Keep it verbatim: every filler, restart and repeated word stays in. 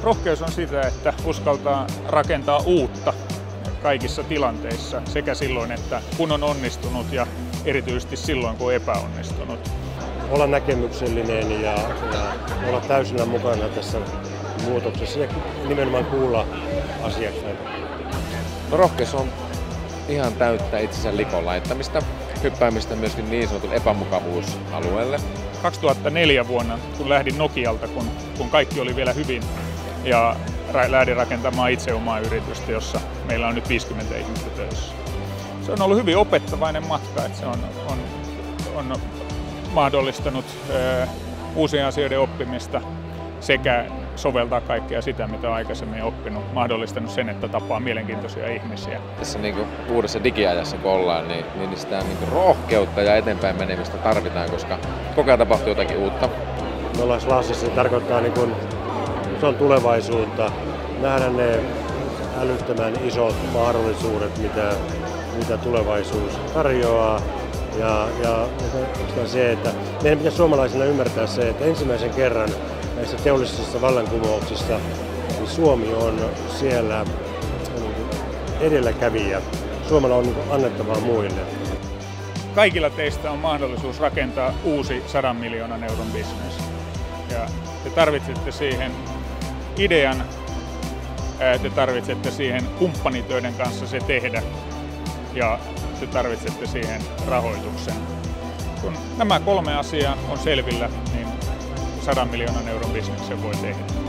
Rohkeus on sitä, että uskaltaa rakentaa uutta kaikissa tilanteissa, sekä silloin, että kun on onnistunut ja erityisesti silloin, kun on epäonnistunut. Olla näkemyksellinen ja, ja olla täysinä mukana tässä muutoksessa ja nimenomaan kuulla asiakkaita. No, rohkeus on ihan täyttä itsensä likoon laittamista, hyppäämistä myöskin niin sanotun epämukavuusalueelle. kaksituhattaneljä vuonna, kun lähdin Nokialta, kun, kun kaikki oli vielä hyvin, ja lähdin rakentamaan itse omaa yritystä, jossa meillä on nyt viisikymmentä ihmistä töissä. Se on ollut hyvin opettavainen matka, että se on, on, on mahdollistanut ö, uusien asioiden oppimista sekä soveltaa kaikkea sitä, mitä olen aikaisemmin oppinut, mahdollistanut sen, että tapaa mielenkiintoisia ihmisiä. Tässä niin kuin uudessa digiajassa kun ollaan, niin, niin sitä niin kuin rohkeutta ja eteenpäin menemistä tarvitaan, koska koko ajan tapahtuu jotakin uutta. Me ollaan Slassissa, se tarkoittaa niin kuin, se on tulevaisuutta, nähdä ne älyttömän isot mahdollisuudet, mitä, mitä tulevaisuus tarjoaa. Ja, ja se, että meidän pitäisi suomalaisina ymmärtää se, että ensimmäisen kerran näissä teollisissa vallankumouksissa niin Suomi on siellä edelläkävijä. Suomella on annettavaa muille. Kaikilla teistä on mahdollisuus rakentaa uusi sadan miljoonan euron business. Ja te tarvitsette siihen idean, te tarvitsette siihen kumppanitöiden kanssa se tehdä ja te tarvitsette siihen rahoituksen. Kun nämä kolme asiaa on selvillä, niin sadan miljoonan euron bisneksen voi tehdä.